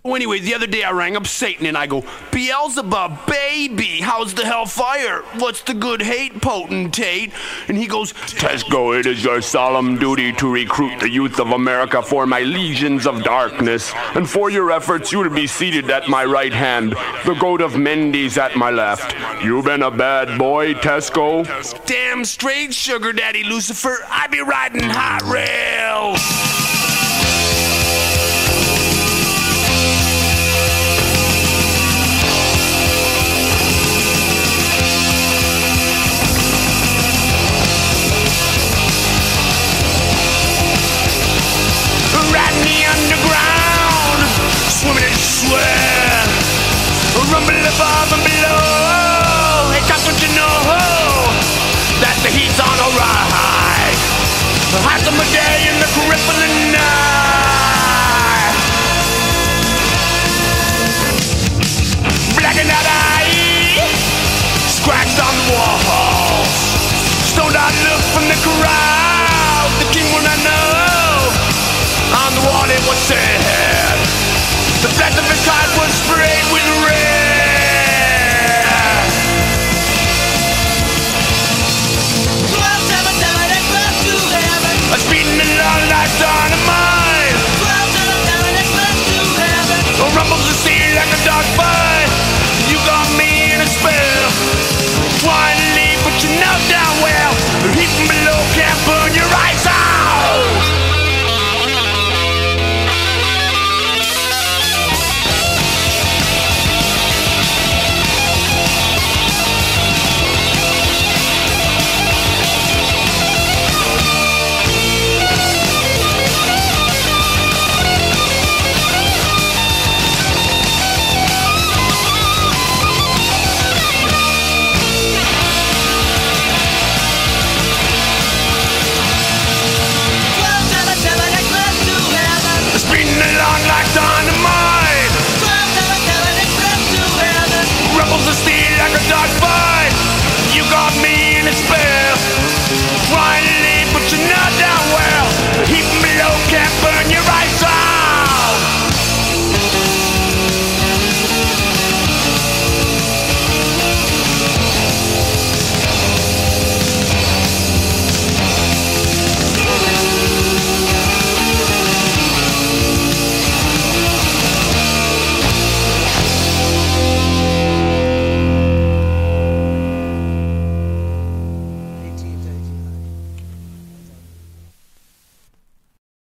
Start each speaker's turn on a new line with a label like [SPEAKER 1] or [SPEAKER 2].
[SPEAKER 1] Anyway, the other day I rang up Satan and I go, Beelzebub, baby, how's the hellfire? What's the good hate, potentate? And he goes,
[SPEAKER 2] Tesco, it is your solemn duty to recruit the youth of America for my legions of darkness. And for your efforts, you will be seated at my right hand, the goat of Mendes at my left. You've been a bad boy, Tesco.
[SPEAKER 1] Damn straight, sugar daddy Lucifer, I be riding hot rails. Swimming in sweat, rumble above and below. Hey, just don't you know that the heat's on a rise? Hot summer day in the crippling night. Blackened out eye, scratched on the walls. Stoned out look from the crowd.